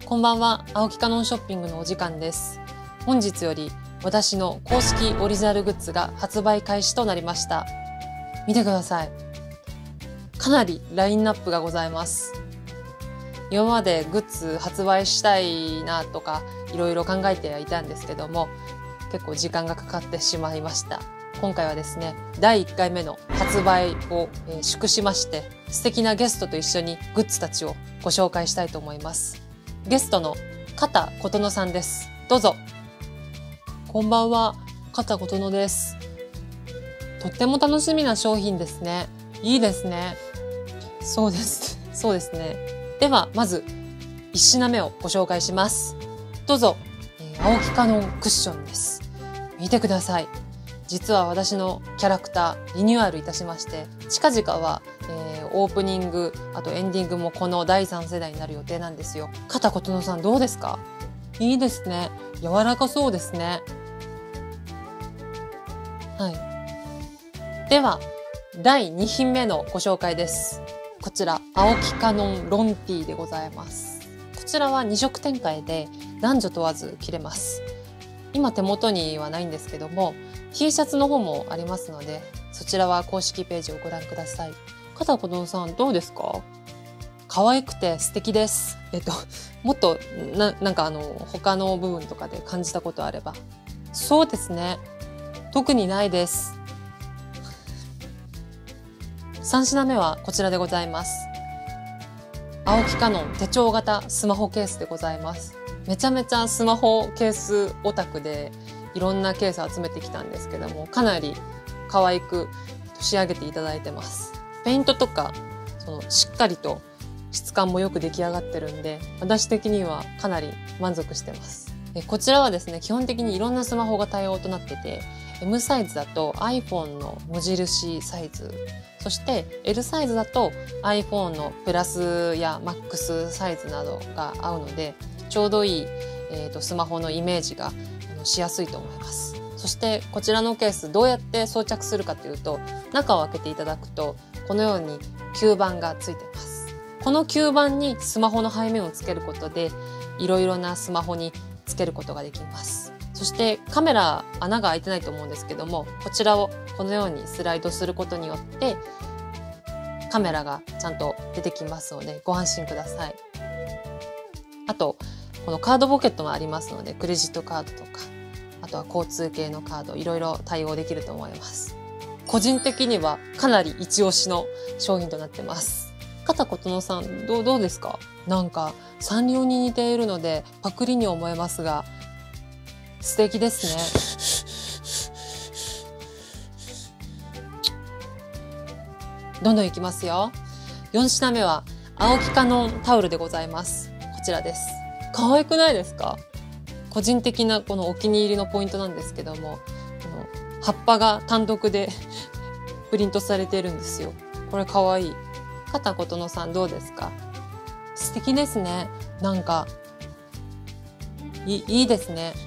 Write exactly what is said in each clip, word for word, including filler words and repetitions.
こんばんは、青木カノンショッピングのお時間です。本日より私の公式オリジナルグッズが発売開始となりました。見てください。かなりラインナップがございます。今までグッズ発売したいなとかいろいろ考えてはいたんですけども、結構時間がかかってしまいました。今回はですね、だいいっかいめの発売を、えー、祝しまして、素敵なゲストと一緒にグッズたちをご紹介したいと思います。ゲストの片琴乃さんです。どうぞ。こんばんは、片琴乃です。とっても楽しみな商品ですね。いいですね。そうです。そうですね。では、まずいち品目をご紹介します。どうぞ。えー、青木カノンクッションです。見てください。実は私のキャラクターリニューアルいたしまして、近々は、えー、オープニング、あとエンディングもこのだいさん世代になる予定なんですよ。片琴乃さんどうですか？いいですね。柔らかそうですね。はい。では、だいに品目のご紹介です。こちら、青木カノンロンティーでございます。こちらはに色展開で男女問わず着れます。今手元にはないんですけども、T シャツの方もありますので、そちらは公式ページをご覧ください。片琴乃さんどうですか？可愛くて素敵です。えっと、もっとな、なんかあの、他の部分とかで感じたことあれば。そうですね。特にないです。さん品目はこちらでございます。青木カノン手帳型スマホケースでございます。めちゃめちゃスマホケースオタクでいろんなケース集めてきたんですけども、かなり可愛く仕上げていただいてます。ペイントとかそのしっかりと質感もよく出来上がってるんで、私的にはかなり満足してます。えこちらはですね、基本的にいろんなスマホが対応となってて、エム サイズだと iPhone の無印サイズ、そして エル サイズだと iPhone のプラスや マックス サイズなどが合うので、ちょうどいい、えーと、スマホのイメージがしやすいと思います。そしてこちらのケースどうやって装着するかというと、中を開けていただくとこのように吸盤がついています。この吸盤にスマホの背面をつけることで、いろいろなスマホにつけることができます。そしてカメラ穴が開いてないと思うんですけども、こちらをこのようにスライドすることによってカメラがちゃんと出てきますのでご安心ください。あとこのカードポケットもありますので、クレジットカードとか、あとは交通系のカード、いろいろ対応できると思います。個人的にはかなり一押しの商品となってます。片琴乃さんどう、どうですか？なんかサンリオに似ているのでパクリに思えますが、素敵ですね。どんどんいきますよ。よん品目は青木カノンタオルでございます。こちらです。可愛くないですか？個人的なこのお気に入りのポイントなんですけども、この葉っぱが単独でプリントされているんですよ。これ可愛い。片琴乃さんどうですか？素敵ですね。なんかい い, いいですね。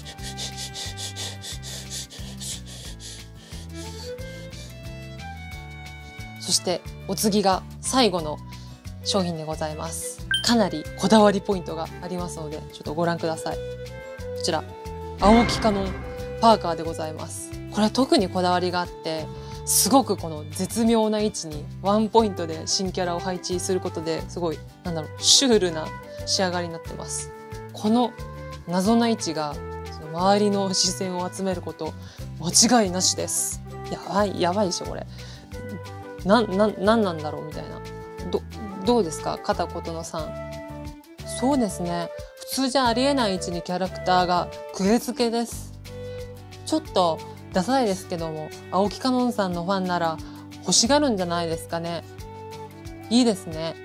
そしてお次が最後の商品でございます。かなりこだわりポイントがありますので、ちょっとご覧ください。こちら、青木カノンパーカーでございます。これは特にこだわりがあって、すごくこの絶妙な位置にワンポイントで新キャラを配置することで、すごい、なんだろう、シュールな仕上がりになってます。この謎な位置が、その周りの視線を集めること、間違いなしです。やばい、やばいでしょ、これ。な、な、なんなんだろうみたいな。ど、どうですか？片琴乃さん。そうですね。普通じゃありえない位置にキャラクターがクエ付けです。ちょっとダサいですけども、青木カノンさんのファンなら欲しがるんじゃないですかね。いいですね。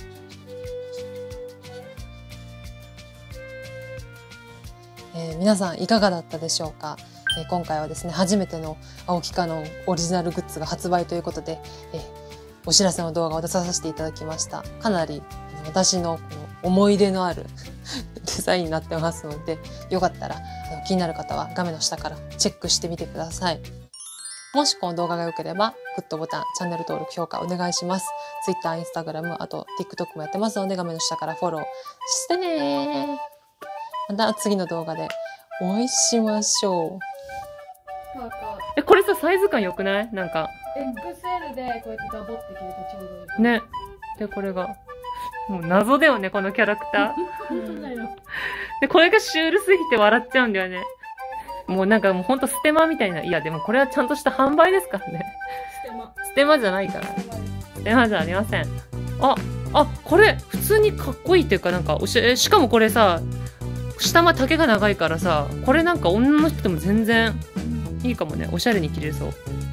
えー、皆さんいかがだったでしょうか？えー、今回はですね、初めての青木カノンオリジナルグッズが発売ということで、えー、お知らせの動画を出させていただきました。かなり私のこの思い出のあるデザインになってますので、よかったら気になる方は画面の下からチェックしてみてください。 もしこの動画が良ければ、グッドボタン、チャンネル登録、評価お願いします。Twitter、Instagram、あと TikTok もやってますので、画面の下からフォローしてねー。また次の動画でお会いしましょう。 パーカー。 え、これさ、サイズ感良くない？なんか。 エックスエル でこうやってダボって着るとちょうどいい。 ね。で、これが。もう謎だよね、このキャラクター。 本当だよ。 で、これがシュールすぎて笑っちゃうんだよね。もうなんかもうほんとステマみたいな。いや、でもこれはちゃんとした販売ですからね。 ステマ。 ステマじゃないから。ステマじゃありません。あ、あ、これ、普通にかっこいいっていうかなんか、おしえ、しかもこれさ、下ま丈が長いからさ、これなんか女の人でも全然いいかもね。おしゃれに着れそう。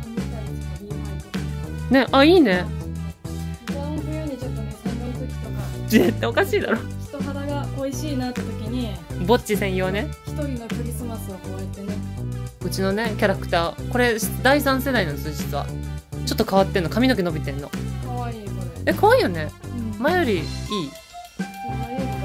ね、あ、いいね。 冬にちょっとね、寒い時とか。 絶対おかしいだろ。 人肌が恋しいなって時に、 ぼっち専用ね。 一人のクリスマスをこうやってね。 うちのね、キャラクター。これ、だいさん世代なんですよ、実は。ちょっと変わってんの。髪の毛伸びてんの。 かわいい、これ。 え、可愛いよね。 うん。 前よりいい。 可愛い。